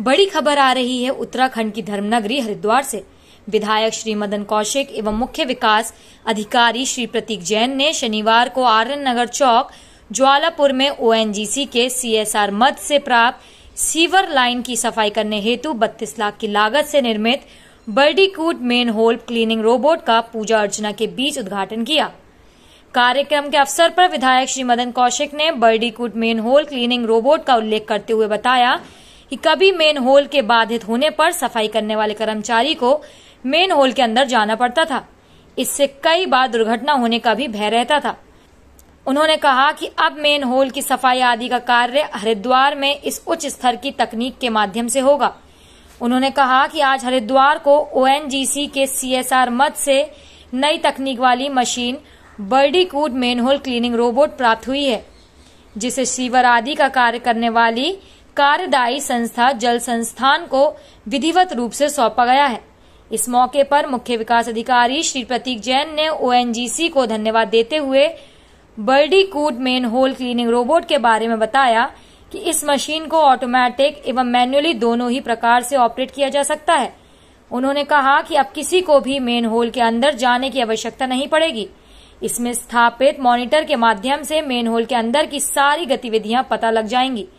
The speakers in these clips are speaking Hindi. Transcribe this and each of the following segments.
बड़ी खबर आ रही है उत्तराखंड की धर्मनगरी हरिद्वार से। विधायक श्री मदन कौशिक एवं मुख्य विकास अधिकारी श्री प्रतीक जैन ने शनिवार को आर्यन नगर चौक ज्वालापुर में ओएनजीसी के सीएसआर मद से प्राप्त सीवर लाइन की सफाई करने हेतु 32 लाख की लागत से निर्मित bandicoot manhole cleaning robot का पूजा अर्चना के बीच उद्घाटन किया। कार्यक्रम के अवसर पर विधायक श्री मदन कौशिक ने bandicoot manhole cleaning robot का उल्लेख करते हुए बताया कि कभी मेन होल के बाधित होने पर सफाई करने वाले कर्मचारी को मेन होल के अंदर जाना पड़ता था। इससे कई बार दुर्घटना होने का भी भय रहता था। उन्होंने कहा कि अब मेन होल की सफाई आदि का कार्य हरिद्वार में इस उच्च स्तर की तकनीक के माध्यम से होगा। उन्होंने कहा कि आज हरिद्वार को ओएनजीसी के सीएसआर मद से नई तकनीक वाली machine bandicoot manhole cleaning robot प्राप्त हुई है, जिसे सीवर आदि का कार्य करने वाली कार्यदायी संस्था जल संस्थान को विधिवत रूप से सौंपा गया है। इस मौके पर मुख्य विकास अधिकारी श्री प्रतीक जैन ने ओएनजीसी को धन्यवाद देते हुए bandicoot manhole cleaning robot के बारे में बताया कि इस मशीन को ऑटोमेटिक एवं मैन्युअली दोनों ही प्रकार से ऑपरेट किया जा सकता है। उन्होंने कहा कि अब किसी को भी मेन होल के अंदर जाने की आवश्यकता नहीं पड़ेगी। इसमें स्थापित मॉनिटर के माध्यम से मेन होल के अंदर की सारी गतिविधियां पता लग जाएंगी।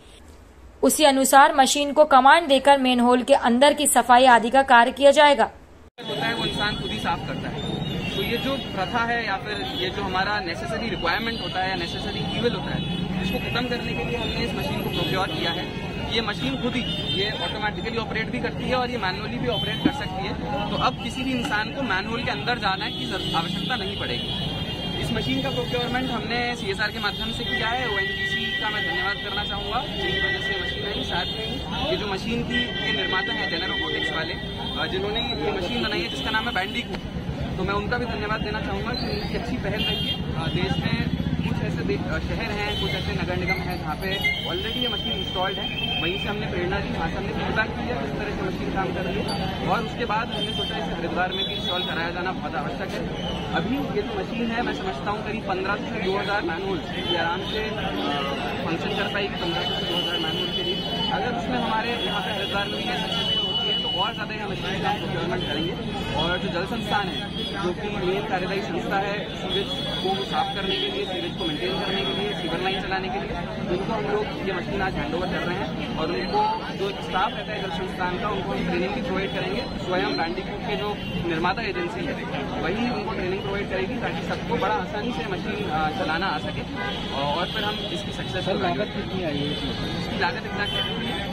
उसी अनुसार मशीन को कमांड देकर मेन होल के अंदर की सफाई आदि का कार्य किया जाएगा। होता है वो इंसान खुद ही साफ करता है। तो ये जो प्रथा है या फिर ये जो हमारा नेसेसरी रिक्वायरमेंट होता है या नेसेसरी ईविल होता है, इसको खत्म करने के लिए हमने इस मशीन को प्रोक्योर किया है। ये मशीन खुद ही ये ऑटोमेटिकली ऑपरेट भी करती है और ये मैनुअली भी ऑपरेट कर सकती है। तो अब किसी भी इंसान को मैनुअल के अंदर जाने की आवश्यकता नहीं पड़ेगी। इस मशीन का प्रोक्योरमेंट हमने सीएसआर के माध्यम से किया है। ओएनजीसी का मैं धन्यवाद करना चाहूंगा, जिनकी वजह से मशीन आई। साथ में ये जो मशीन की ये निर्माता है जेनर रोबोटिक्स वाले, जिन्होंने ये मशीन बनाई है जिसका नाम है बैंडीकूट, तो मैं उनका भी धन्यवाद देना चाहूंगा कि उनकी अच्छी पहल रही है। देश में कुछ ऐसे शहर हैं, कुछ ऐसे नगर निगम हैं जहाँ पे ऑलरेडी ये मशीन इंस्टॉल्ड है। वहीं से हमने प्रेरणा ली, वहाँ से हमने फीडबैक किया किस तरह से मशीन काम कर रही है और उसके बाद हमने सोचा इसे हरिद्वार में भी इंस्टॉल कराया जाना बहुत आवश्यक है। अभी ये जो मशीन है मैं समझता हूँ करीब 1500 से 2000 मैनुअल ये आराम से फंक्शन कर पाएगी। 1500 से 2000 मैनुअल के लिए अगर उसमें हमारे यहाँ पे हरिद्वार में भी सक्सेसफुल होती है तो और ज़्यादा यहाँ मशीन का प्रोक्योरमेंट करेंगे। और जो जल संस्थान है, जो कि मेन कार्यदायी संस्था है सीवेज को साफ करने के लिए, सीवेज को मेंटेन करने के लिए, सीवर लाइन चलाने के लिए, उनको हम लोग ये मशीन आज हैंड ओवर कर रहे हैं। और उनको जो स्टाफ रहता है जल संस्थान का, उनको हम ट्रेनिंग भी प्रोवाइड करेंगे। स्वयं बैंडीकूट के जो निर्माता एजेंसी है वही उनको ट्रेनिंग प्रोवाइड करेगी ताकि सबको बड़ा आसानी से मशीन चलाना आ सके। और फिर हम इसकी सक्सेस। लागत कितनी आई है? इसकी लागत इतना कहती है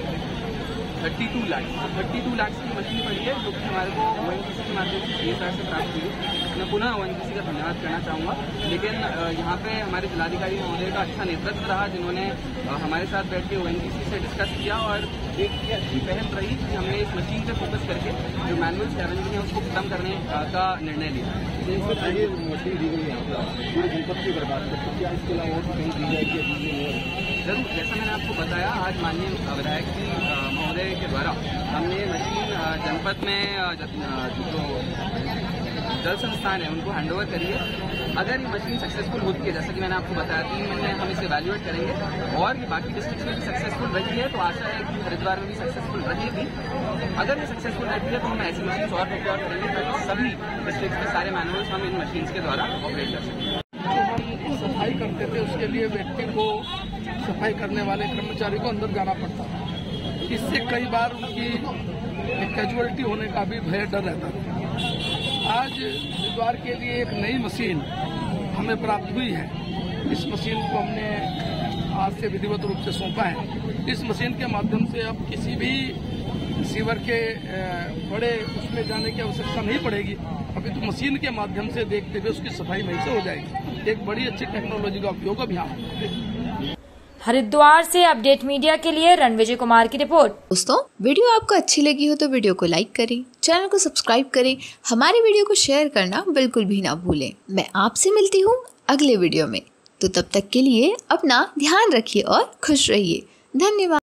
32 लाख। 32 लाख की मशीन पड़ी है, जो कि हमारे को ओएनजीसी के माध्यम से सीएसआर से प्राप्त हुई है। मैं पुनः ओएनजीसी का धन्यवाद करना चाहूँगा। लेकिन यहाँ पे हमारे जिलाधिकारी महोदय का अच्छा नेतृत्व रहा, जिन्होंने हमारे साथ बैठ के ओएनजीसी से डिस्कस किया और एक अच्छी पहल रही कि हमने इस मशीन पे फोकस करके जो मैनुअल स्कैवेंजिंग है उसको खत्म करने का निर्णय लिया। मशीन दी गई है जनपद की बर्बाद करती है, इसके अलावा और कहीं दी जाएगी? जरूर, जैसा मैंने आपको बताया, आज माननीय विधायक जी महोदय के द्वारा हमने मशीन जनपद में जो जल संस्थान है उनको हैंडओवर करी है। अगर ये मशीन सक्सेसफुल होती है, जैसा कि मैंने आपको बताया, 3 महीने हम इसे इवैल्यूएट करेंगे और ये बाकी डिस्ट्रिक्ट में भी सक्सेसफुल रही है तो आशा है कि हरिद्वार में भी सक्सेसफुल रहेगी। अगर ये सक्सेसफुल रहती है तो हम ऐसी मशीन और प्रोक्योर करेंगे ताकि सभी डिस्ट्रिक्ट में सारे मैनुअल्स हम इन मशीन के द्वारा ऑपरेट कर सकें। सफाई करते थे उसके लिए व्यक्ति को, सफाई करने वाले कर्मचारी को अंदर जाना पड़ता था। इससे कई बार उनकी कैजुअलिटी होने का भी भय डर रहता था। आज हरिद्वार के लिए एक नई मशीन हमें प्राप्त हुई है। इस मशीन को हमने आज से विधिवत रूप से सौंपा है। इस मशीन के माध्यम से अब किसी भी सीवर के बड़े उसमें जाने की आवश्यकता नहीं पड़ेगी। अभी तो मशीन के माध्यम से देखते हुए उसकी सफाई वहीं से हो जाएगी। एक बड़ी अच्छी टेक्नोलॉजी का उपयोग अब यहाँ। हरिद्वार से अपडेट मीडिया के लिए रणविजय कुमार की रिपोर्ट। दोस्तों, वीडियो आपको अच्छी लगी हो तो वीडियो को लाइक करें, चैनल को सब्सक्राइब करें, हमारी वीडियो को शेयर करना बिल्कुल भी ना भूलें। मैं आपसे मिलती हूँ अगले वीडियो में, तो तब तक के लिए अपना ध्यान रखिए और खुश रहिए। धन्यवाद।